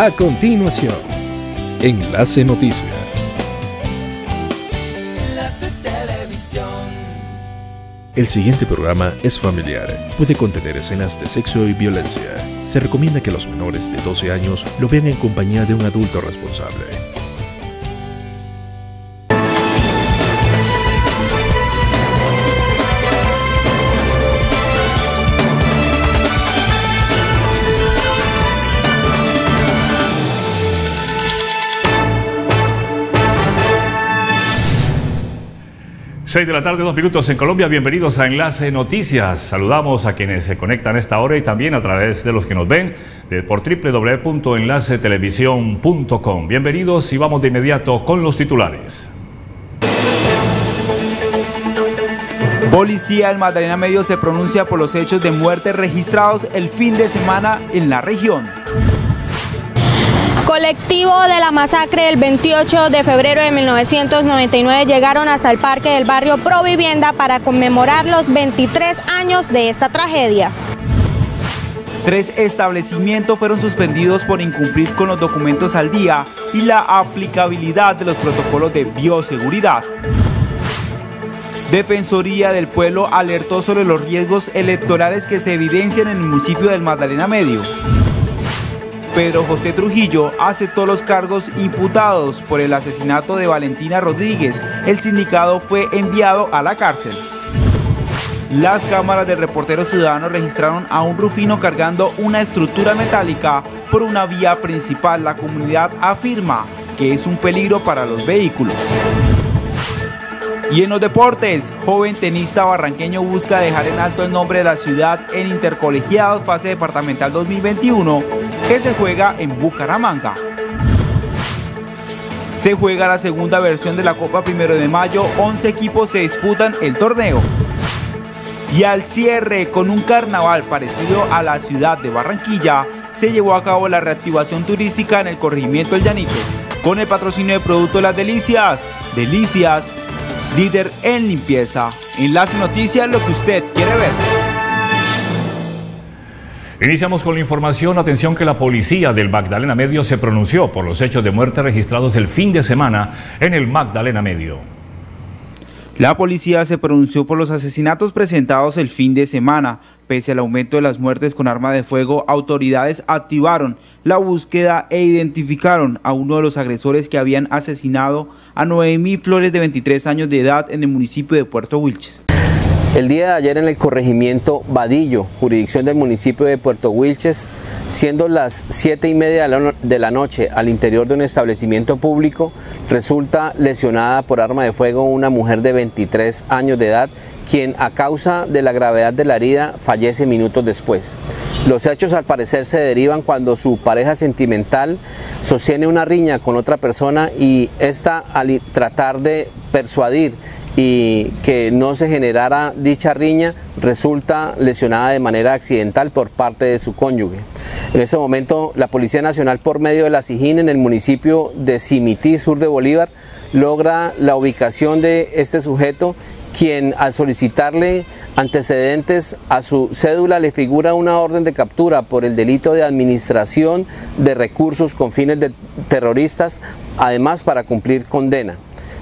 A continuación, Enlace Noticias. El siguiente programa es familiar. Puede contener escenas de sexo y violencia. Se recomienda que los menores de 12 años lo vean en compañía de un adulto responsable. Seis de la tarde, 2 minutos en Colombia. Bienvenidos a Enlace Noticias. Saludamos a quienes se conectan a esta hora y también a través de los que nos ven por www.enlacetelevisión.com. Bienvenidos y vamos de inmediato con los titulares. Policía del Magdalena Medio se pronuncia por los hechos de muerte registrados el fin de semana en la región. Colectivo de la masacre del 28 de febrero de 1999 llegaron hasta el parque del barrio Provivienda para conmemorar los 23 años de esta tragedia. 3 establecimientos fueron suspendidos por incumplir con los documentos al día y la aplicabilidad de los protocolos de bioseguridad. Defensoría del Pueblo alertó sobre los riesgos electorales que se evidencian en el municipio del Magdalena Medio. Pedro José Trujillo aceptó los cargos imputados por el asesinato de Valentina Rodríguez. El sindicado fue enviado a la cárcel. Las cámaras de Reporteros Ciudadanos registraron a un rufino cargando una estructura metálica por una vía principal. La comunidad afirma que es un peligro para los vehículos. Y en los deportes, joven tenista barranqueño busca dejar en alto el nombre de la ciudad en Intercolegiados Pase Departamental 2021 que se juega en Bucaramanga. Se juega la segunda versión de la Copa 1 de Mayo, 11 equipos se disputan el torneo. Y al cierre, con un carnaval parecido a la ciudad de Barranquilla, se llevó a cabo la reactivación turística en el corregimiento El Llanito, con el patrocinio de Productos Las Delicias. Delicias, líder en limpieza. Enlace Noticias, lo que usted quiere ver. Iniciamos con la información. Atención que la policía del Magdalena Medio se pronunció por los hechos de muerte registrados el fin de semana en el Magdalena Medio. La policía se pronunció por los asesinatos presentados el fin de semana. Pese al aumento de las muertes con arma de fuego, autoridades activaron la búsqueda e identificaron a uno de los agresores que habían asesinado a Noemí Flores, de 23 años de edad, en el municipio de Puerto Wilches. El día de ayer en el corregimiento Vadillo, jurisdicción del municipio de Puerto Wilches, siendo las 7:30 de la noche, al interior de un establecimiento público, resulta lesionada por arma de fuego una mujer de 23 años de edad, quien a causa de la gravedad de la herida fallece minutos después. Los hechos al parecer se derivan cuando su pareja sentimental sostiene una riña con otra persona y esta, al tratar de persuadir y que no se generara dicha riña, resulta lesionada de manera accidental por parte de su cónyuge. En ese momento la Policía Nacional, por medio de la SIJIN en el municipio de Simití, sur de Bolívar, logra la ubicación de este sujeto, quien al solicitarle antecedentes a su cédula le figura una orden de captura por el delito de administración de recursos con fines de terroristas, además para cumplir condena.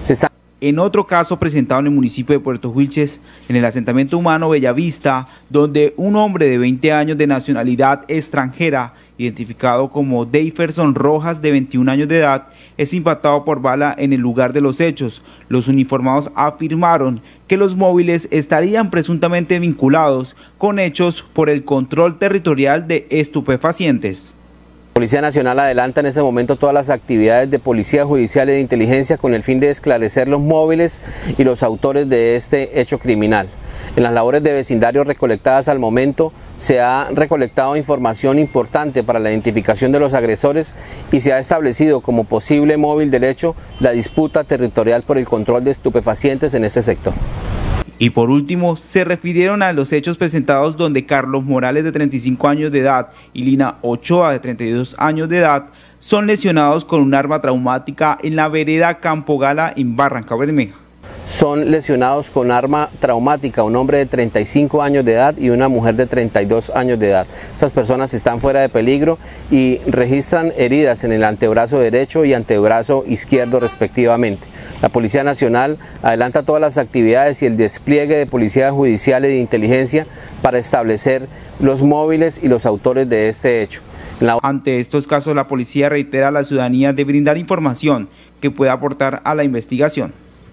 En otro caso presentado en el municipio de Puerto Wilches, en el asentamiento humano Bellavista, donde un hombre de 20 años de nacionalidad extranjera, identificado como Deiferson Rojas, de 21 años de edad, es impactado por bala en el lugar de los hechos. Los uniformados afirmaron que los móviles estarían presuntamente vinculados con hechos por el control territorial de estupefacientes. La Policía Nacional adelanta en ese momento todas las actividades de policía judicial y de inteligencia con el fin de esclarecer los móviles y los autores de este hecho criminal. En las labores de vecindario recolectadas al momento se ha recolectado información importante para la identificación de los agresores y se ha establecido como posible móvil del hecho la disputa territorial por el control de estupefacientes en ese sector. Y por último, se refirieron a los hechos presentados donde Carlos Morales, de 35 años de edad, y Lina Ochoa, de 32 años de edad, son lesionados con un arma traumática en la vereda Campo Gala, en Barrancabermeja. son lesionados con arma traumática, un hombre de 35 años de edad y una mujer de 32 años de edad. Estas personas están fuera de peligro y registran heridas en el antebrazo derecho y antebrazo izquierdo respectivamente. La Policía Nacional adelanta todas las actividades y el despliegue de policía judicial y de inteligencia para establecer los móviles y los autores de este hecho. Ante estos casos, la policía reitera a la ciudadanía de brindar información que pueda aportar a la investigación.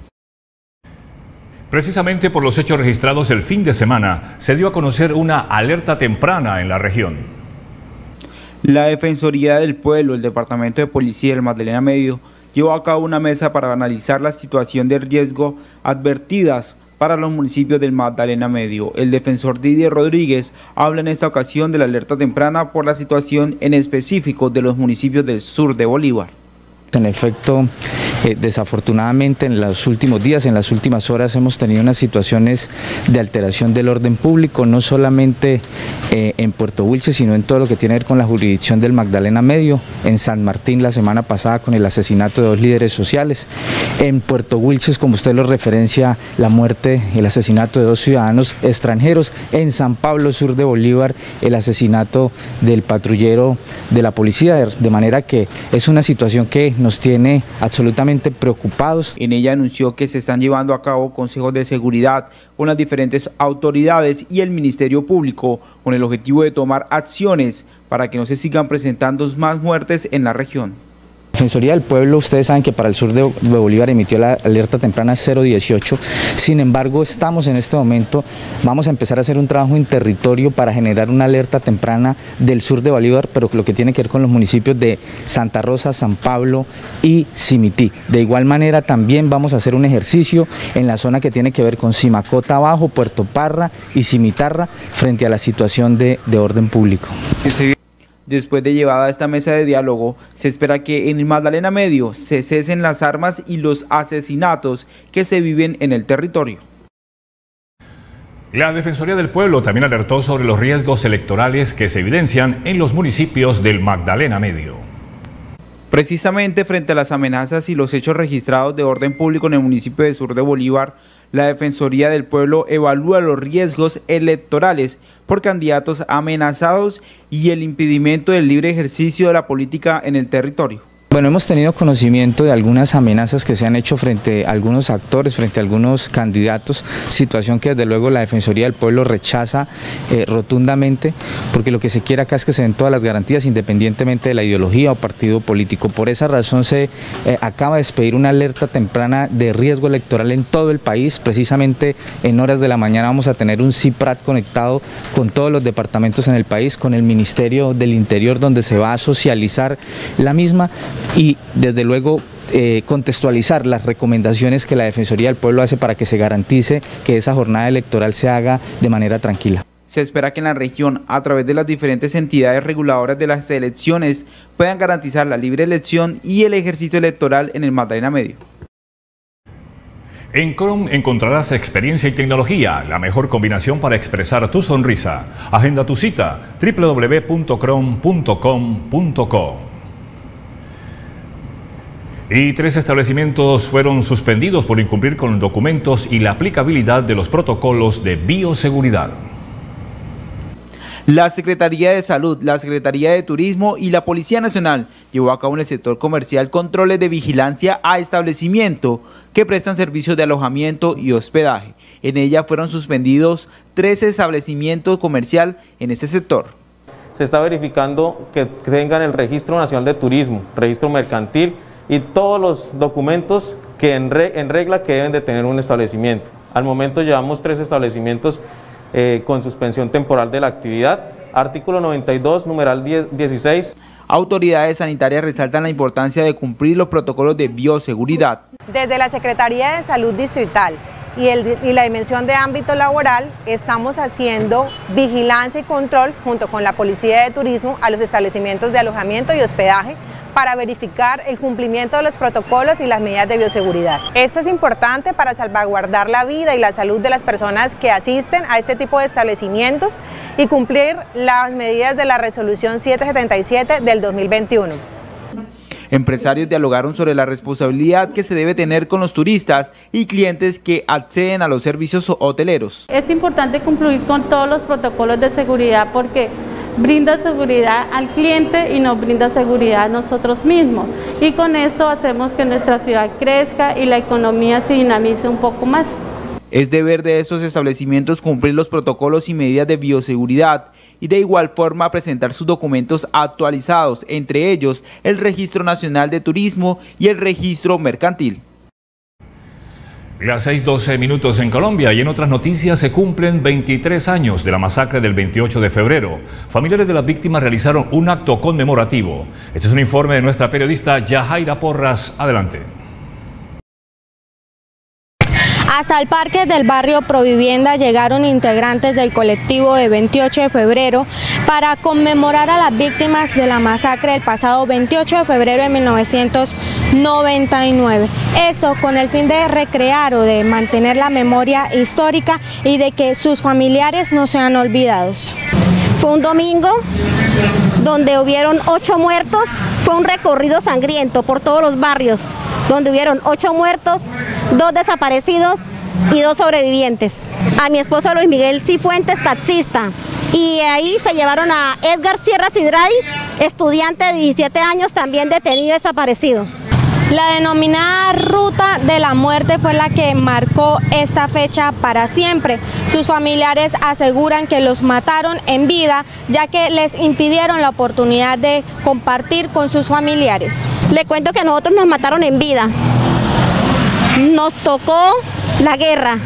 Precisamente por los hechos registrados el fin de semana, se dio a conocer una alerta temprana en la región. La Defensoría del Pueblo, el Departamento de Policía del Magdalena Medio, llevó a cabo una mesa para analizar la situación de riesgo advertidas para los municipios del Magdalena Medio. El defensor Didier Rodríguez habla en esta ocasión de la alerta temprana por la situación en específico de los municipios del sur de Bolívar. En efecto, desafortunadamente en los últimos días, en las últimas horas hemos tenido unas situaciones de alteración del orden público, no solamente en Puerto Wilches, sino en todo lo que tiene que ver con la jurisdicción del Magdalena Medio, en San Martín la semana pasada con el asesinato de 2 líderes sociales, en Puerto Wilches, como usted lo referencia, la muerte, el asesinato de 2 ciudadanos extranjeros, en San Pablo Sur de Bolívar, el asesinato del patrullero de la policía, de manera que es una situación que nos tiene absolutamente preocupados. En ella anunció que se están llevando a cabo consejos de seguridad con las diferentes autoridades y el Ministerio Público con el objetivo de tomar acciones para que no se sigan presentando más muertes en la región. La Defensoría del Pueblo, ustedes saben que para el sur de Bolívar emitió la alerta temprana 018, sin embargo estamos en este momento, vamos a empezar a hacer un trabajo en territorio para generar una alerta temprana del sur de Bolívar, pero lo que tiene que ver con los municipios de Santa Rosa, San Pablo y Simití. De igual manera también vamos a hacer un ejercicio en la zona que tiene que ver con Simacota Abajo, Puerto Parra y Cimitarra frente a la situación de orden público. Después de llevada esta mesa de diálogo, se espera que en el Magdalena Medio se cesen las armas y los asesinatos que se viven en el territorio. La Defensoría del Pueblo también alertó sobre los riesgos electorales que se evidencian en los municipios del Magdalena Medio. Precisamente frente a las amenazas y los hechos registrados de orden público en el municipio de Sur de Bolívar, la Defensoría del Pueblo evalúa los riesgos electorales por candidatos amenazados y el impedimento del libre ejercicio de la política en el territorio. Bueno, hemos tenido conocimiento de algunas amenazas que se han hecho frente a algunos actores, frente a algunos candidatos, situación que desde luego la Defensoría del Pueblo rechaza rotundamente, porque lo que se quiere acá es que se den todas las garantías independientemente de la ideología o partido político. Por esa razón se acaba de expedir una alerta temprana de riesgo electoral en todo el país. Precisamente en horas de la mañana vamos a tener un CIPRAT conectado con todos los departamentos en el país, con el Ministerio del Interior, donde se va a socializar la misma y desde luego contextualizar las recomendaciones que la Defensoría del Pueblo hace para que se garantice que esa jornada electoral se haga de manera tranquila. Se espera que en la región, a través de las diferentes entidades reguladoras de las elecciones, puedan garantizar la libre elección y el ejercicio electoral en el Magdalena Medio. En Chrome encontrarás experiencia y tecnología, la mejor combinación para expresar tu sonrisa. Agenda tu cita, www.chrome.com.co. Y 3 establecimientos fueron suspendidos por incumplir con documentos y la aplicabilidad de los protocolos de bioseguridad. La Secretaría de Salud, la Secretaría de Turismo y la Policía Nacional llevó a cabo en el sector comercial controles de vigilancia a establecimientos que prestan servicios de alojamiento y hospedaje. En ella fueron suspendidos 13 establecimientos comerciales en ese sector. Se está verificando que tengan el Registro Nacional de Turismo, Registro Mercantil y todos los documentos que en regla que deben de tener un establecimiento. Al momento llevamos 3 establecimientos con suspensión temporal de la actividad. Artículo 92, numeral 16. Autoridades sanitarias resaltan la importancia de cumplir los protocolos de bioseguridad. Desde la Secretaría de Salud Distrital y la dimensión de ámbito laboral estamos haciendo vigilancia y control junto con la Policía de Turismo a los establecimientos de alojamiento y hospedaje para verificar el cumplimiento de los protocolos y las medidas de bioseguridad. Esto es importante para salvaguardar la vida y la salud de las personas que asisten a este tipo de establecimientos y cumplir las medidas de la Resolución 777 del 2021. Empresarios dialogaron sobre la responsabilidad que se debe tener con los turistas y clientes que acceden a los servicios hoteleros. Es importante cumplir con todos los protocolos de seguridad porque brinda seguridad al cliente y nos brinda seguridad a nosotros mismos. Y con esto hacemos que nuestra ciudad crezca y la economía se dinamice un poco más. Es deber de estos establecimientos cumplir los protocolos y medidas de bioseguridad y de igual forma presentar sus documentos actualizados, entre ellos el Registro Nacional de Turismo y el Registro Mercantil. Las 6:12 minutos en Colombia y en otras noticias se cumplen 23 años de la masacre del 28 de febrero. Familiares de las víctimas realizaron un acto conmemorativo. Este es un informe de nuestra periodista Yajaira Porras. Adelante. Hasta el parque del barrio Provivienda llegaron integrantes del colectivo de 28 de febrero para conmemorar a las víctimas de la masacre del pasado 28 de febrero de 1999. Esto con el fin de recrear o de mantener la memoria histórica y de que sus familiares no sean olvidados. Fue un domingo donde hubieron 8 muertos, fue un recorrido sangriento por todos los barrios, donde hubieron 8 muertos, 2 desaparecidos y 2 sobrevivientes. A mi esposo Luis Miguel Cifuentes, taxista, y ahí se llevaron a Edgar Sierra Sidray, estudiante de 17 años, también detenido y desaparecido. La denominada Ruta de la Muerte fue la que marcó esta fecha para siempre. Sus familiares aseguran que los mataron en vida, ya que les impidieron la oportunidad de compartir con sus familiares. Le cuento que a nosotros nos mataron en vida. Nos tocó la guerra,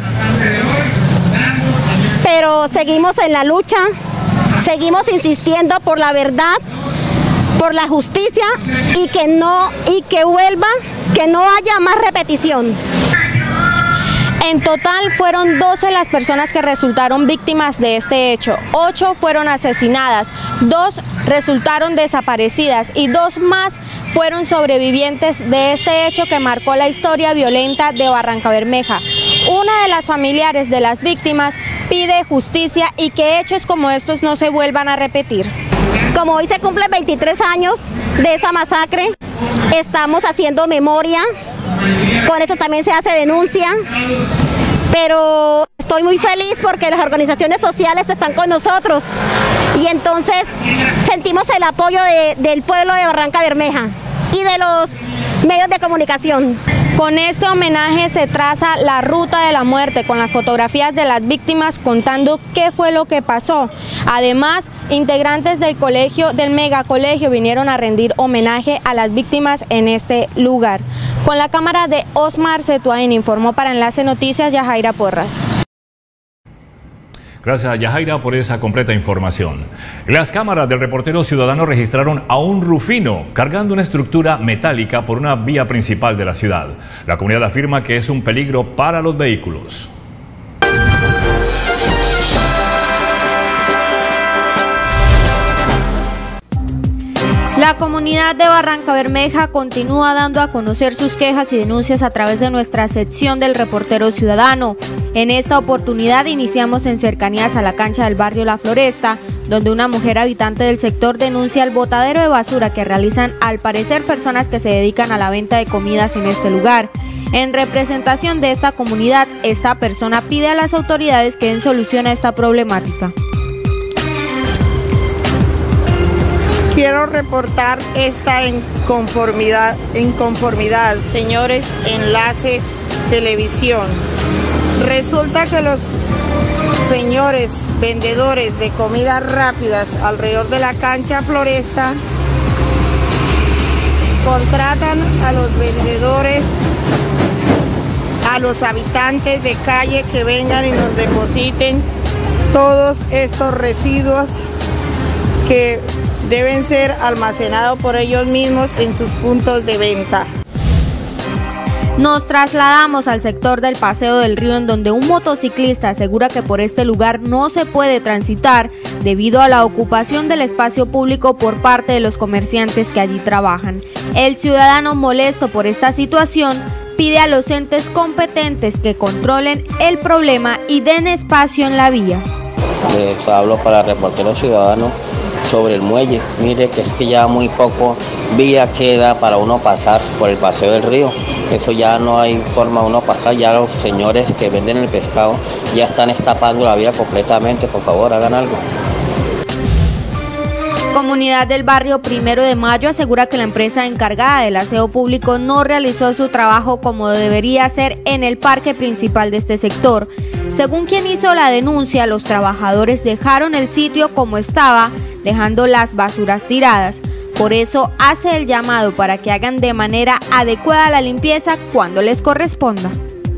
pero seguimos en la lucha, seguimos insistiendo por la verdad, por la justicia y que vuelva, que no haya más repetición. En total fueron 12 las personas que resultaron víctimas de este hecho, 8 fueron asesinadas, 2 resultaron desaparecidas y 2 más fueron sobrevivientes de este hecho que marcó la historia violenta de Barrancabermeja. Una de las familiares de las víctimas pide justicia y que hechos como estos no se vuelvan a repetir. Como hoy se cumplen 23 años de esa masacre, estamos haciendo memoria, con esto también se hace denuncia, pero estoy muy feliz porque las organizaciones sociales están con nosotros y entonces sentimos el apoyo del pueblo de Barrancabermeja y de los medios de comunicación. Con este homenaje se traza la ruta de la muerte con las fotografías de las víctimas contando qué fue lo que pasó. Además, integrantes del megacolegio vinieron a rendir homenaje a las víctimas en este lugar. Con la cámara de Osmar Cetuain informó para Enlace Noticias Yajaira Porras. Gracias, Yajaira, por esa completa información. Las cámaras del Reportero Ciudadano registraron a un rufino cargando una estructura metálica por una vía principal de la ciudad. La comunidad afirma que es un peligro para los vehículos. La comunidad de Barrancabermeja continúa dando a conocer sus quejas y denuncias a través de nuestra sección del Reportero Ciudadano. En esta oportunidad iniciamos en cercanías a la cancha del barrio La Floresta, donde una mujer habitante del sector denuncia el botadero de basura que realizan al parecer personas que se dedican a la venta de comidas en este lugar. En representación de esta comunidad, esta persona pide a las autoridades que den solución a esta problemática. Quiero reportar esta inconformidad, señores, Enlace Televisión. Resulta que los señores vendedores de comidas rápidas alrededor de la cancha Floresta contratan a los vendedores, a los habitantes de calle que vengan y nos depositen todos estos residuos que deben ser almacenados por ellos mismos en sus puntos de venta. Nos trasladamos al sector del Paseo del Río, en donde un motociclista asegura que por este lugar no se puede transitar debido a la ocupación del espacio público por parte de los comerciantes que allí trabajan. El ciudadano, molesto por esta situación, pide a los entes competentes que controlen el problema y den espacio en la vía. Les hablo para Reportero Ciudadano sobre el muelle. Mire que es que ya muy poco vía queda para uno pasar por el paseo del río. Eso ya no hay forma de uno pasar, ya los señores que venden el pescado ya están estapando la vía completamente. Por favor, hagan algo. Comunidad del barrio 1 de Mayo asegura que la empresa encargada del aseo público no realizó su trabajo como debería ser en el parque principal de este sector. Según quien hizo la denuncia, los trabajadores dejaron el sitio como estaba, dejando las basuras tiradas. Por eso hace el llamado para que hagan de manera adecuada la limpieza cuando les corresponda.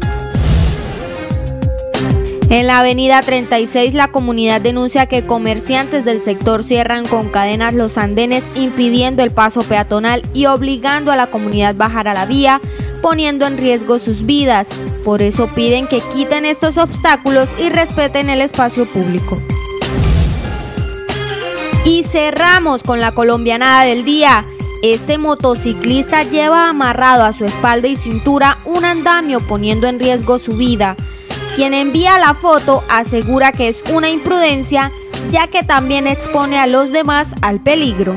En la avenida 36, la comunidad denuncia que comerciantes del sector cierran con cadenas los andenes, impidiendo el paso peatonal y obligando a la comunidad a bajar a la vía, poniendo en riesgo sus vidas. Por eso piden que quiten estos obstáculos y respeten el espacio público. Y cerramos con la colombianada del día. Este motociclista lleva amarrado a su espalda y cintura un andamio, poniendo en riesgo su vida. Quien envía la foto asegura que es una imprudencia, ya que también expone a los demás al peligro.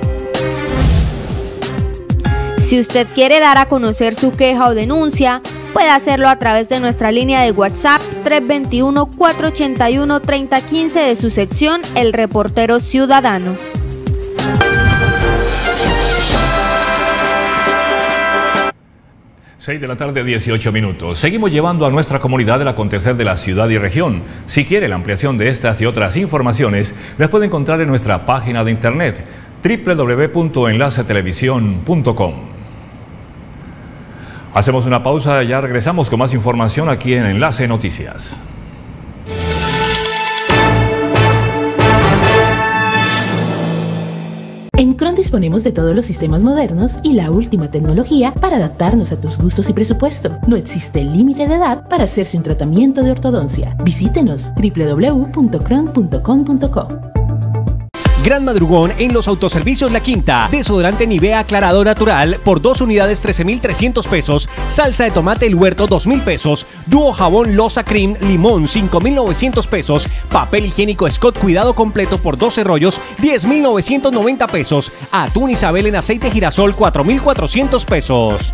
Si usted quiere dar a conocer su queja o denuncia, puede hacerlo a través de nuestra línea de WhatsApp 321-481-3015 de su sección El Reportero Ciudadano. Seis de la tarde, 18 minutos. Seguimos llevando a nuestra comunidad el acontecer de la ciudad y región. Si quiere la ampliación de estas y otras informaciones, las puede encontrar en nuestra página de internet www.enlacetelevisión.com. Hacemos una pausa, ya regresamos con más información aquí en Enlace Noticias. En Cron disponemos de todos los sistemas modernos y la última tecnología para adaptarnos a tus gustos y presupuesto. No existe límite de edad para hacerse un tratamiento de ortodoncia. Visítenos www.cron.com.co. Gran madrugón en los autoservicios La Quinta. Desodorante Nivea aclarado natural por 2 unidades 13.300 pesos. Salsa de tomate El Huerto 2.000 pesos. Dúo jabón Loza Cream Limón 5.900 pesos. Papel higiénico Scott Cuidado completo por 12 rollos 10.990 pesos. Atún Isabel en aceite girasol 4.400 pesos.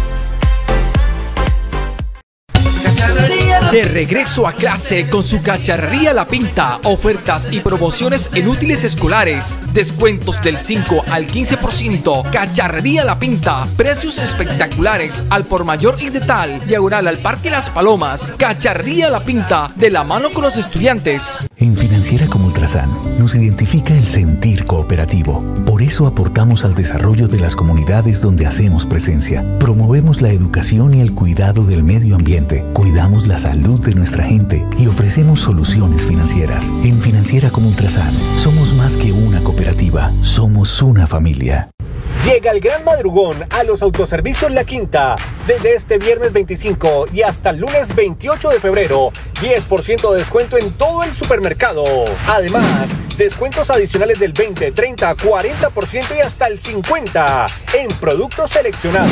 De regreso a clase con su Cacharrería La Pinta. Ofertas y promociones en útiles escolares. Descuentos del 5 al 15%. Cacharrería La Pinta. Precios espectaculares al por mayor y de tal. Diagonal al Parque Las Palomas. Cacharrería La Pinta. De la mano con los estudiantes. En Financiera como Ultrasan nos identifica el sentir cooperativo. Por eso aportamos al desarrollo de las comunidades donde hacemos presencia. Promovemos la educación y el cuidado del medio ambiente. Cuidamos la salud de nuestra gente y ofrecemos soluciones financieras. En Financiera como Ultrasan somos más que una cooperativa, somos una familia. Llega el gran madrugón a los autoservicios La Quinta. Desde este viernes 25 y hasta el lunes 28 de febrero, 10% de descuento en todo el supermercado. Además, descuentos adicionales del 20, 30, 40% y hasta el 50% en productos seleccionados.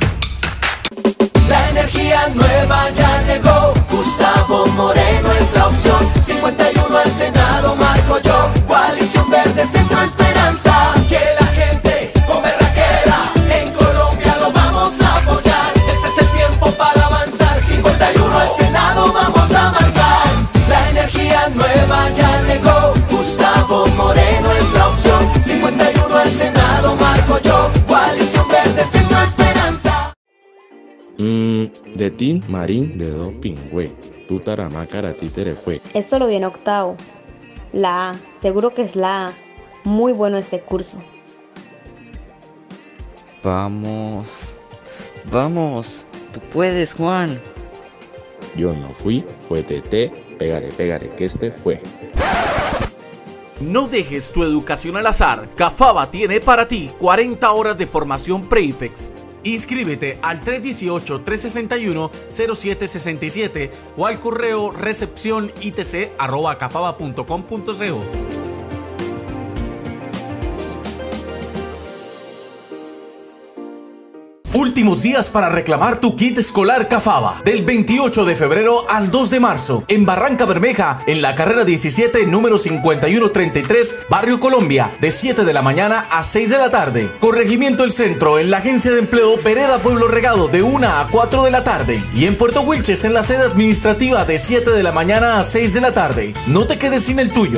La energía nueva ya llegó. Gustavo Moreno es la opción. 51 al Senado marco yo. Coalición Verde, Centro Esperanza. Que la gente con berraquera en Colombia lo vamos a apoyar. Este es el tiempo para avanzar. 51 al Senado vamos a marcar. La energía nueva ya llegó. Gustavo Moreno es la opción. 51 al Senado marco yo. Coalición Verde, Centro Esperanza. De tin marín de do pingüe, tu taramácara títere fue. Esto lo vi en octavo. La A, seguro que es la A. Muy bueno este curso. Vamos, vamos, tú puedes, Juan. Yo no fui, fue Tete, pégale, que este fue. No dejes tu educación al azar. Cafaba tiene para ti 40 horas de formación pre-IFEX. Inscríbete al 318-361-0767 o al correo recepcionitc@cafaba.com.co. últimos días para reclamar tu kit escolar Cafaba. Del 28 de febrero al 2 de marzo, en Barranca Bermeja, en la carrera 17, número 5133, Barrio Colombia, de 7 de la mañana a 6 de la tarde. Corregimiento El Centro, en la Agencia de Empleo Vereda Pueblo Regado, de 1 a 4 de la tarde. Y en Puerto Wilches, en la sede administrativa, de 7 de la mañana a 6 de la tarde. No te quedes sin el tuyo.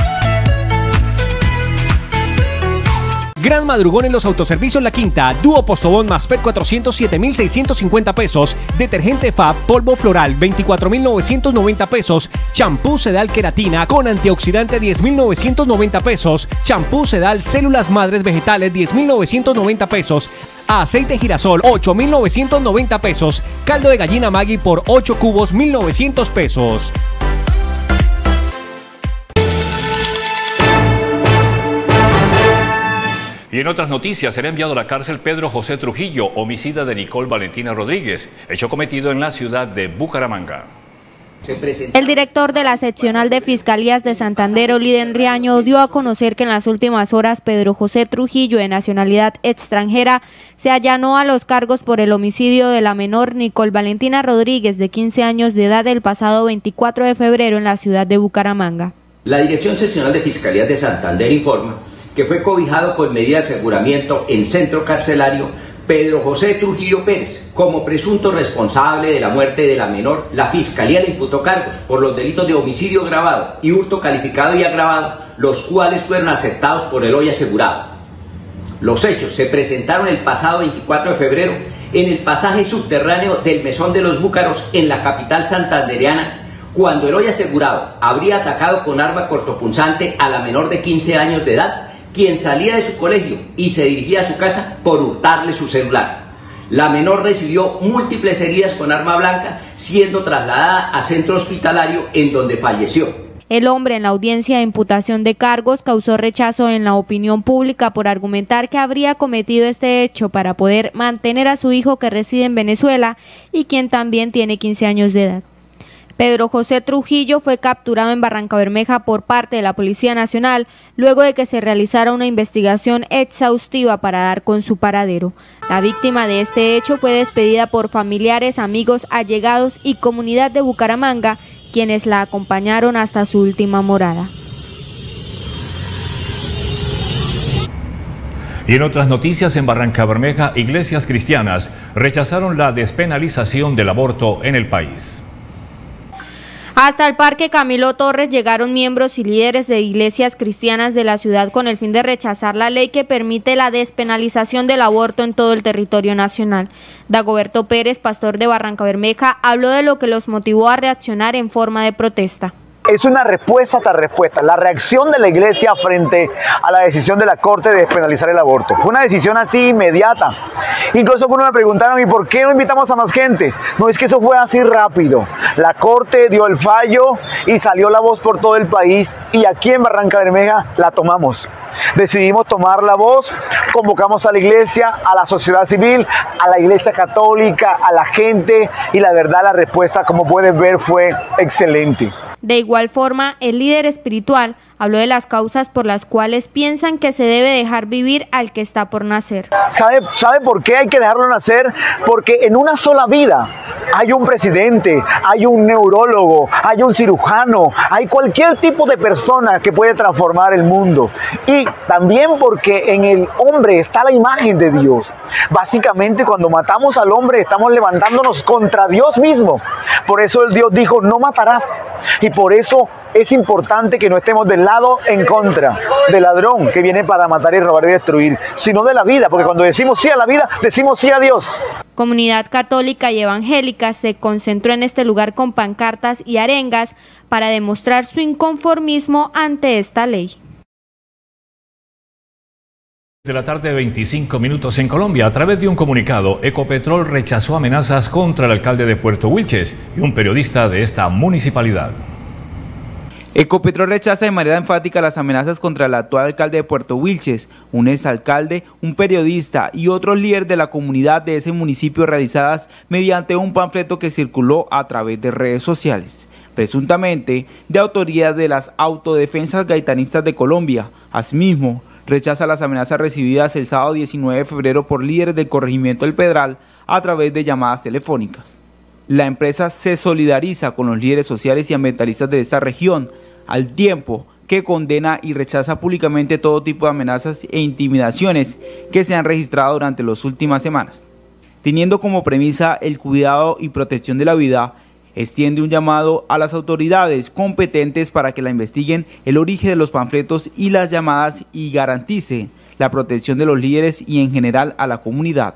Gran madrugón en los autoservicios La Quinta. Dúo Postobón más PET 407.650 pesos. Detergente Fab polvo floral 24.990 pesos. Champú Sedal Queratina con antioxidante 10.990 pesos. Champú Sedal Células Madres Vegetales 10.990 pesos. Aceite girasol 8.990 pesos. Caldo de gallina Maggi por 8 cubos 1.900 pesos. Y en otras noticias, será enviado a la cárcel Pedro José Trujillo, homicida de Nicole Valentina Rodríguez, hecho cometido en la ciudad de Bucaramanga. El director de la seccional de Fiscalías de Santander, Oliden Riaño, dio a conocer que en las últimas horas Pedro José Trujillo, de nacionalidad extranjera, se allanó a los cargos por el homicidio de la menor Nicole Valentina Rodríguez, de 15 años de edad, el pasado 24 de febrero en la ciudad de Bucaramanga. La Dirección Seccional de Fiscalías de Santander informa que fue cobijado con medida de aseguramiento en centro carcelario Pedro José Trujillo Pérez como presunto responsable de la muerte de la menor. La Fiscalía le imputó cargos por los delitos de homicidio agravado y hurto calificado y agravado, los cuales fueron aceptados por el hoy asegurado. Los hechos se presentaron el pasado 24 de febrero en el pasaje subterráneo del Mesón de los Búcaros en la capital santandereana, cuando el hoy asegurado habría atacado con arma cortopunzante a la menor de 15 años de edad, quien salía de su colegio y se dirigía a su casa por hurtarle su celular. La menor recibió múltiples heridas con arma blanca, siendo trasladada a centro hospitalario en donde falleció. El hombre, en la audiencia de imputación de cargos, causó rechazo en la opinión pública por argumentar que habría cometido este hecho para poder mantener a su hijo, que reside en Venezuela y quien también tiene 15 años de edad. Pedro José Trujillo fue capturado en Barrancabermeja por parte de la Policía Nacional luego de que se realizara una investigación exhaustiva para dar con su paradero. La víctima de este hecho fue despedida por familiares, amigos, allegados y comunidad de Bucaramanga, quienes la acompañaron hasta su última morada. Y en otras noticias, en Barrancabermeja, iglesias cristianas rechazaron la despenalización del aborto en el país. Hasta el Parque Camilo Torres llegaron miembros y líderes de iglesias cristianas de la ciudad con el fin de rechazar la ley que permite la despenalización del aborto en todo el territorio nacional. Dagoberto Pérez, pastor de Barrancabermeja, habló de lo que los motivó a reaccionar en forma de protesta. Es una respuesta tras respuesta. La reacción de la iglesia frente a la decisión de la Corte de despenalizar el aborto. Fue una decisión así inmediata. Incluso algunos me preguntaron, ¿y por qué no invitamos a más gente? No, es que eso fue así rápido. La Corte dio el fallo y salió la voz por todo el país, y aquí en Barrancabermeja la tomamos. Decidimos tomar la voz, convocamos a la iglesia, a la sociedad civil, a la iglesia católica, a la gente, y la verdad la respuesta, como puedes ver, fue excelente. De igual forma, el líder espiritual habló de las causas por las cuales piensan que se debe dejar vivir al que está por nacer. ¿Sabe por qué hay que dejarlo nacer? Porque en una sola vida hay un presidente, hay un neurólogo, hay un cirujano, hay cualquier tipo de persona que puede transformar el mundo. Y también porque en el hombre está la imagen de Dios. Básicamente, cuando matamos al hombre, estamos levantándonos contra Dios mismo. Por eso el Dios dijo, no matarás. Y por eso es importante que no estemos del lado en contra del ladrón que viene para matar y robar y destruir, sino de la vida, porque cuando decimos sí a la vida, decimos sí a Dios. Comunidad católica y evangélica se concentró en este lugar con pancartas y arengas para demostrar su inconformismo ante esta ley. De la tarde, 25 minutos en Colombia. A través de un comunicado, Ecopetrol rechazó amenazas contra el alcalde de Puerto Wilches y un periodista de esta municipalidad. Ecopetrol rechaza de manera enfática las amenazas contra el actual alcalde de Puerto Wilches, un exalcalde, un periodista y otro líder de la comunidad de ese municipio, realizadas mediante un panfleto que circuló a través de redes sociales, presuntamente de autoría de las autodefensas gaitanistas de Colombia. Asimismo, rechaza las amenazas recibidas el sábado 19 de febrero por líderes del corregimiento El Pedral a través de llamadas telefónicas. La empresa se solidariza con los líderes sociales y ambientalistas de esta región, al tiempo que condena y rechaza públicamente todo tipo de amenazas e intimidaciones que se han registrado durante las últimas semanas. Teniendo como premisa el cuidado y protección de la vida, extiende un llamado a las autoridades competentes para que la investiguen el origen de los panfletos y las llamadas y garantice la protección de los líderes y en general a la comunidad.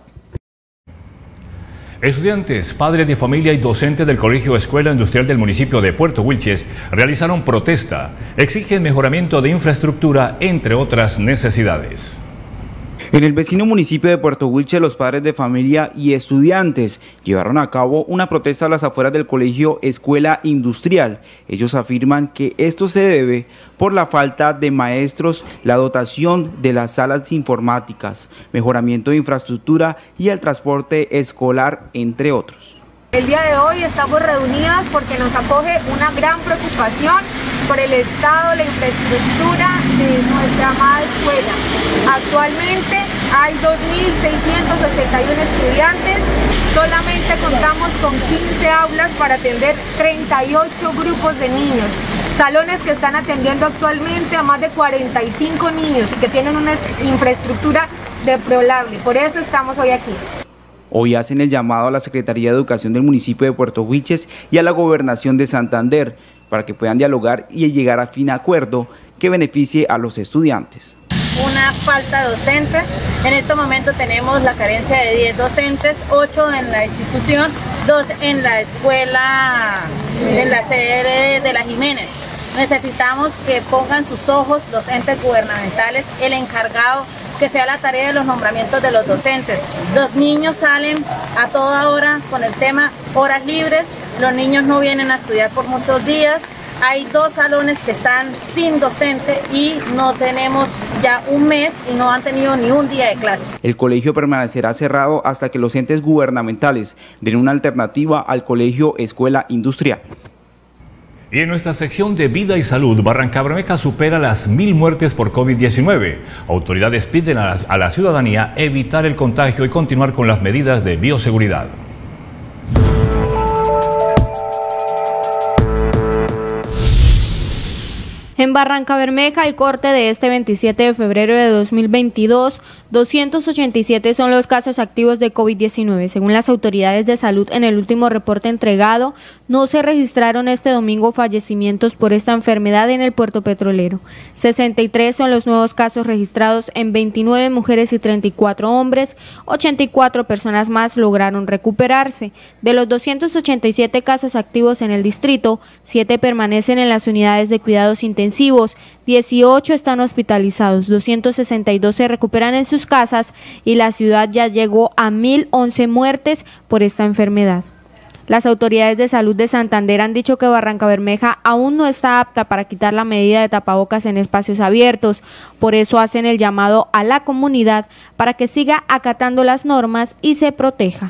Estudiantes, padres de familia y docentes del Colegio Escuela Industrial del municipio de Puerto Wilches realizaron protesta. Exigen mejoramiento de infraestructura, entre otras necesidades. En el vecino municipio de Puerto Wilches, los padres de familia y estudiantes llevaron a cabo una protesta a las afueras del Colegio Escuela Industrial. Ellos afirman que esto se debe por la falta de maestros, la dotación de las salas informáticas, mejoramiento de infraestructura y el transporte escolar, entre otros. El día de hoy estamos reunidas porque nos acoge una gran preocupación por el estado, la infraestructura de nuestra amada escuela. Actualmente hay 2.671 estudiantes, solamente contamos con 15 aulas para atender 38 grupos de niños, salones que están atendiendo actualmente a más de 45 niños y que tienen una infraestructura deplorable. Por eso estamos hoy aquí. Hoy hacen el llamado a la Secretaría de Educación del municipio de Puerto Wilches y a la Gobernación de Santander para que puedan dialogar y llegar a fin acuerdo que beneficie a los estudiantes. Una falta de docentes, en este momento tenemos la carencia de 10 docentes, 8 en la institución, 2 en la escuela, en la sede de la Jiménez. Necesitamos que pongan sus ojos los entes gubernamentales, el encargado, que sea la tarea de los nombramientos de los docentes. Los niños salen a toda hora con el tema horas libres, los niños no vienen a estudiar por muchos días, hay 2 salones que están sin docente y no tenemos ya un mes y no han tenido ni un día de clase. El colegio permanecerá cerrado hasta que los entes gubernamentales den una alternativa al Colegio Escuela Industrial. Y en nuestra sección de vida y salud, Barrancabermeja supera las 1000 muertes por COVID-19. Autoridades piden a la ciudadanía evitar el contagio y continuar con las medidas de bioseguridad. En Barrancabermeja, el corte de este 27 de febrero de 2022, 287 son los casos activos de COVID-19. Según las autoridades de salud, en el último reporte entregado, no se registraron este domingo fallecimientos por esta enfermedad en el puerto petrolero. 63 son los nuevos casos registrados en 29 mujeres y 34 hombres. 84 personas más lograron recuperarse. De los 287 casos activos en el distrito, 7 permanecen en las unidades de cuidados intensivos, 18 están hospitalizados, 262 se recuperan en sus casas y la ciudad ya llegó a 1011 muertes por esta enfermedad. Las autoridades de salud de Santander han dicho que Barrancabermeja aún no está apta para quitar la medida de tapabocas en espacios abiertos, por eso hacen el llamado a la comunidad para que siga acatando las normas y se proteja.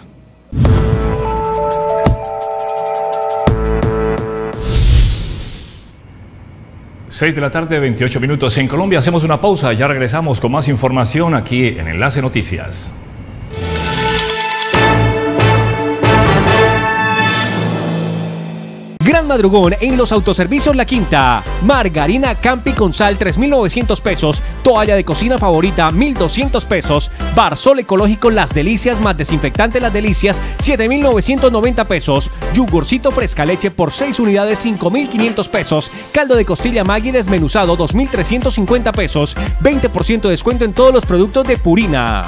Seis de la tarde, 28 minutos en Colombia. Hacemos una pausa, ya regresamos con más información aquí en Enlace Noticias. Gran madrugón en los autoservicios La Quinta. Margarina Campi con sal 3.900 pesos. Toalla de cocina favorita 1.200 pesos. Barsol ecológico Las Delicias más desinfectante Las Delicias 7.990 pesos. Yogurcito fresca leche por 6 unidades 5.500 pesos. Caldo de costilla Maggi desmenuzado 2.350 pesos. 20% de descuento en todos los productos de Purina.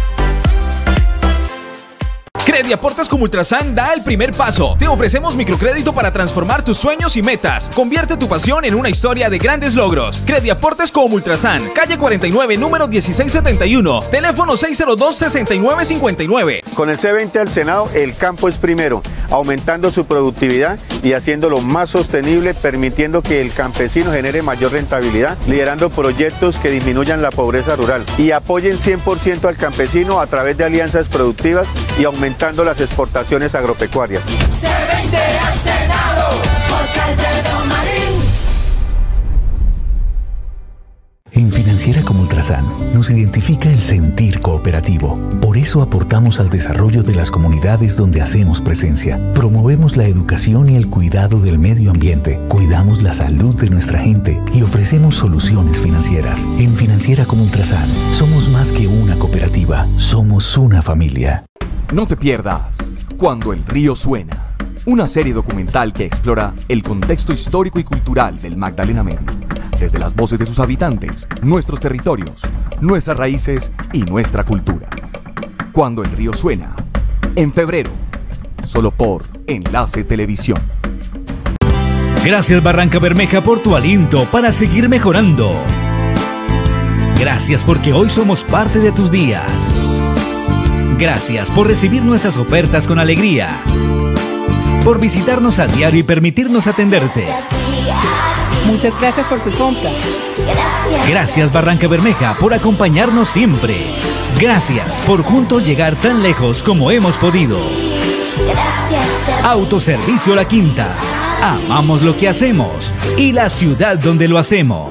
Crediaportes como Ultrasan da el primer paso. Te ofrecemos microcrédito para transformar tus sueños y metas. Convierte tu pasión en una historia de grandes logros. Crediaportes como Ultrasan, calle 49, número 1671, teléfono 602-6959. Con el C20 al Senado, el campo es primero, aumentando su productividad y haciéndolo más sostenible, permitiendo que el campesino genere mayor rentabilidad, liderando proyectos que disminuyan la pobreza rural y apoyen 100% al campesino a través de alianzas productivas y aumentando las exportaciones agropecuarias. C20 al Senado, José Alfredo Marín. En Financiera como Ultrasan nos identifica el sentir cooperativo. Por eso aportamos al desarrollo de las comunidades donde hacemos presencia. Promovemos la educación y el cuidado del medio ambiente. Cuidamos la salud de nuestra gente y ofrecemos soluciones financieras. En Financiera como Ultrasan somos más que una cooperativa, somos una familia. No te pierdas Cuando el río suena, una serie documental que explora el contexto histórico y cultural del Magdalena Medio, desde las voces de sus habitantes, nuestros territorios, nuestras raíces y nuestra cultura. Cuando el río suena, en febrero, solo por Enlace Televisión. Gracias Barranca Bermeja por tu aliento para seguir mejorando. Gracias porque hoy somos parte de tus días. Gracias por recibir nuestras ofertas con alegría. Por visitarnos a diario y permitirnos atenderte. Muchas gracias por su compra. Gracias Barranca Bermeja por acompañarnos siempre. Gracias por juntos llegar tan lejos como hemos podido. Autoservicio La Quinta. Amamos lo que hacemos y la ciudad donde lo hacemos.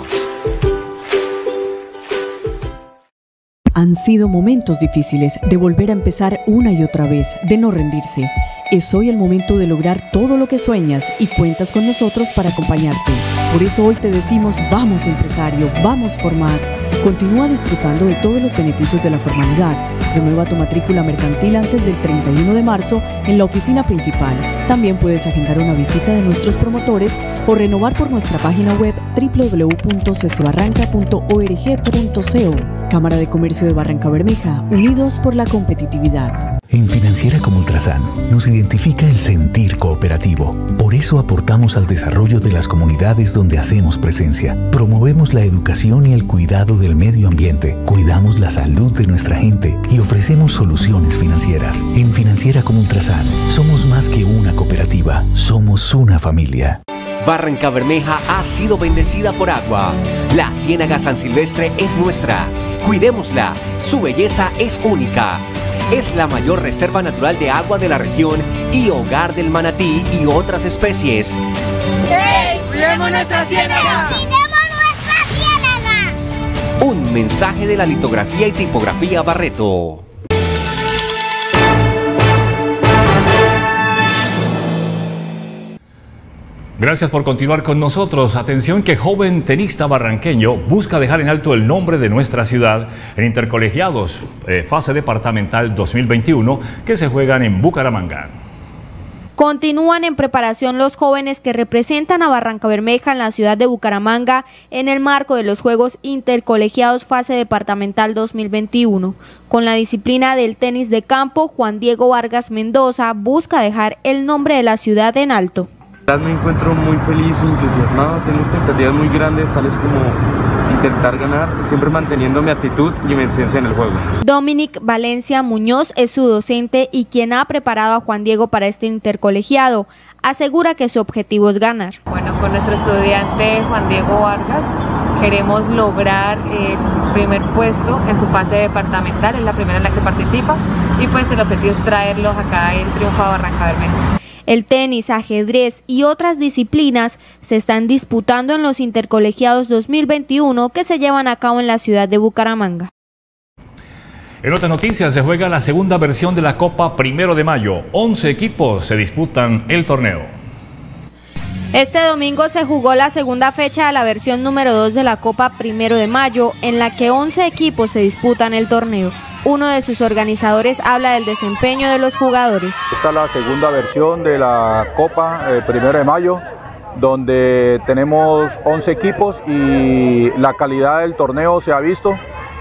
Han sido momentos difíciles, de volver a empezar una y otra vez, de no rendirse. Es hoy el momento de lograr todo lo que sueñas y cuentas con nosotros para acompañarte. Por eso hoy te decimos, vamos empresario, vamos por más. Continúa disfrutando de todos los beneficios de la formalidad. Renueva tu matrícula mercantil antes del 31 de marzo en la oficina principal. También puedes agendar una visita de nuestros promotores o renovar por nuestra página web www.ccbarranca.org.co. Cámara de Comercio de Barranca Bermeja, unidos por la competitividad. En Financiera como Ultrasan nos identifica el sentir cooperativo. Por eso aportamos al desarrollo de las comunidades donde hacemos presencia. Promovemos la educación y el cuidado del medio ambiente. Cuidamos la salud de nuestra gente y ofrecemos soluciones financieras. En Financiera como Ultrasan somos más que una cooperativa, somos una familia. Barranca Bermeja ha sido bendecida por agua. La Ciénaga San Silvestre es nuestra. Cuidémosla, su belleza es única. Es la mayor reserva natural de agua de la región y hogar del manatí y otras especies. ¡Hey! ¡Cuidemos nuestra ciénaga! ¡Cuidemos nuestra ciénaga! Un mensaje de la litografía y tipografía Barreto. Gracias por continuar con nosotros. Atención que joven tenista barranqueño busca dejar en alto el nombre de nuestra ciudad en Intercolegiados, fase departamental 2021, que se juegan en Bucaramanga. Continúan en preparación los jóvenes que representan a Barranca Bermeja en la ciudad de Bucaramanga en el marco de los Juegos Intercolegiados fase departamental 2021. Con la disciplina del tenis de campo, Juan Diego Vargas Mendoza busca dejar el nombre de la ciudad en alto. Me encuentro muy feliz y entusiasmado, tengo expectativas muy grandes, tales como intentar ganar, siempre manteniendo mi actitud y mi esencia en el juego. Dominic Valencia Muñoz es su docente y quien ha preparado a Juan Diego para este intercolegiado. Asegura que su objetivo es ganar. Bueno, con nuestro estudiante Juan Diego Vargas queremos lograr el primer puesto en su fase departamental, es la primera en la que participa, y pues el objetivo es traerlos acá el triunfo a Barranca Bermeja. El tenis, ajedrez y otras disciplinas se están disputando en los Intercolegiados 2021 que se llevan a cabo en la ciudad de Bucaramanga. En otras noticias, se juega la segunda versión de la Copa 1 de Mayo. 11 equipos se disputan el torneo. Este domingo se jugó la segunda fecha de la versión número 2 de la Copa 1 de Mayo, en la que 11 equipos se disputan el torneo. Uno de sus organizadores habla del desempeño de los jugadores. Esta es la segunda versión de la Copa 1 de Mayo, donde tenemos 11 equipos y la calidad del torneo se ha visto,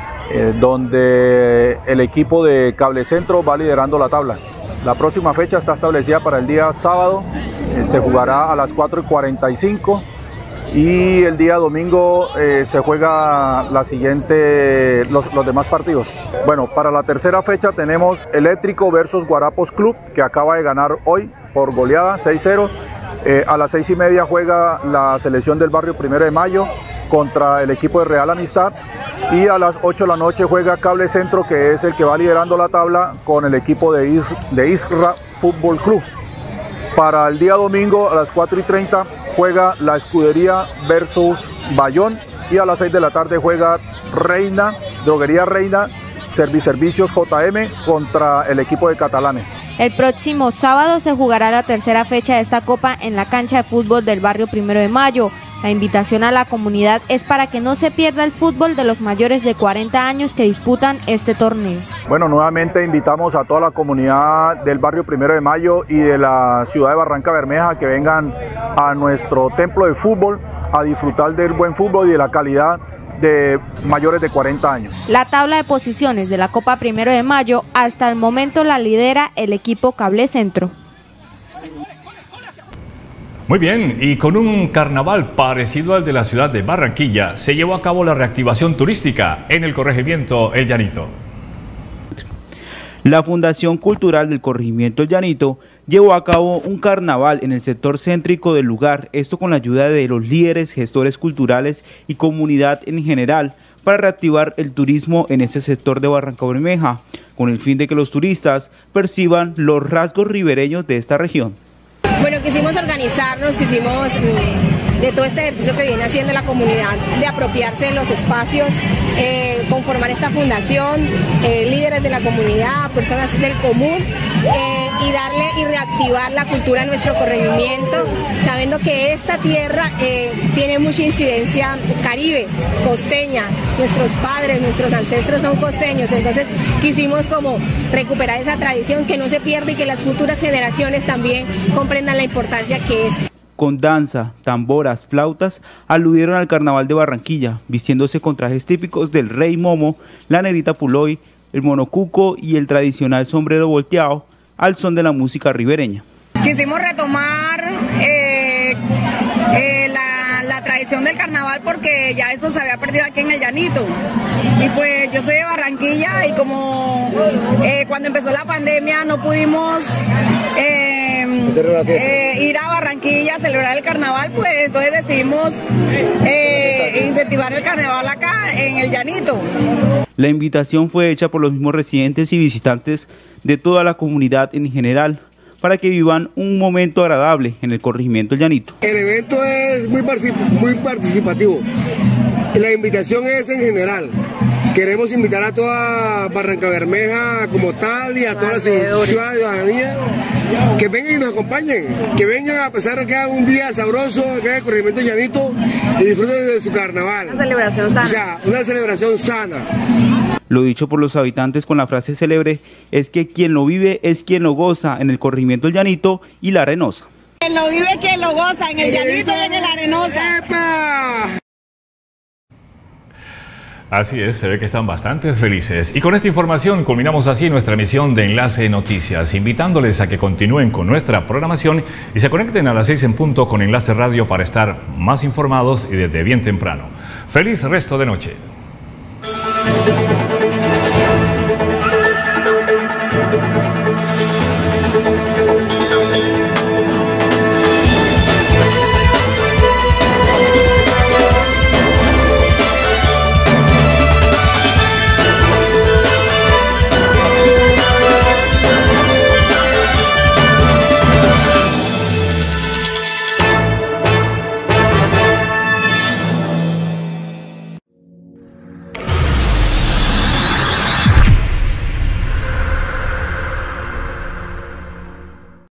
donde el equipo de Cable Centro va liderando la tabla. La próxima fecha está establecida para el día sábado, se jugará a las 4:45 y el día domingo se juega los demás partidos. Bueno, para la tercera fecha tenemos Eléctrico versus Guarapos Club, que acaba de ganar hoy por goleada 6-0. A las 6:30 juega la selección del barrio 1 de Mayo contra el equipo de Real Amistad, y a las 8 de la noche juega Cable Centro, que es el que va liderando la tabla, con el equipo de Isra Fútbol Club. Para el día domingo a las 4:30 juega la Escudería versus Bayón, y a las 6 de la tarde juega Reina, Droguería Reina, Servicios JM contra el equipo de Catalanes. El próximo sábado se jugará la tercera fecha de esta copa en la cancha de fútbol del barrio 1 de Mayo. La invitación a la comunidad es para que no se pierda el fútbol de los mayores de 40 años que disputan este torneo. Bueno, nuevamente invitamos a toda la comunidad del barrio 1 de Mayo y de la ciudad de Barranca Bermeja que vengan a nuestro templo de fútbol a disfrutar del buen fútbol y de la calidad de mayores de 40 años. La tabla de posiciones de la Copa 1 de Mayo hasta el momento la lidera el equipo Cable Centro. Muy bien, y con un carnaval parecido al de la ciudad de Barranquilla, se llevó a cabo la reactivación turística en el corregimiento El Llanito. La Fundación Cultural del Corregimiento El Llanito llevó a cabo un carnaval en el sector céntrico del lugar, esto con la ayuda de los líderes, gestores culturales y comunidad en general, para reactivar el turismo en este sector de Barranca Bermeja, con el fin de que los turistas perciban los rasgos ribereños de esta región. Bueno, quisimos organizarnos, de todo este ejercicio que viene haciendo la comunidad, de apropiarse de los espacios, conformar esta fundación, líderes de la comunidad, personas del común, y darle y reactivar la cultura en nuestro corregimiento, sabiendo que esta tierra tiene mucha incidencia caribe, costeña, nuestros padres, nuestros ancestros son costeños, entonces quisimos como recuperar esa tradición, que no se pierda y que las futuras generaciones también comprendan la importancia que es. Con danza, tamboras, flautas, aludieron al carnaval de Barranquilla, vistiéndose con trajes típicos del Rey Momo, la Negrita Puloy, el monocuco y el tradicional sombrero volteado, al son de la música ribereña. Quisimos retomar la tradición del carnaval porque ya esto se había perdido aquí en El Llanito. Y pues yo soy de Barranquilla y como cuando empezó la pandemia no pudimos ir a Barranquilla a celebrar el carnaval, pues entonces decidimos incentivar el carnaval acá en El Llanito. La invitación fue hecha por los mismos residentes y visitantes de toda la comunidad en general, para que vivan un momento agradable en el corregimiento El Llanito. El evento es muy participativo. La invitación es en general. Queremos invitar a toda Barranca Bermeja como tal y a toda la ciudadanía que vengan y nos acompañen, que vengan a pesar de que haga un día sabroso acá en el corregimiento El Llanito y disfruten de su carnaval. Una celebración sana. O sea, una celebración sana. Lo dicho por los habitantes con la frase célebre es que quien lo vive es quien lo goza en el corregimiento El Llanito y La Arenosa. Quien lo vive, quien lo goza en El Llanito y en La Arenosa. ¡Epa! Así es, se ve que están bastante felices. Y con esta información culminamos así nuestra emisión de Enlace Noticias, invitándoles a que continúen con nuestra programación y se conecten a las 6 en punto con Enlace Radio para estar más informados y desde bien temprano. ¡Feliz resto de noche!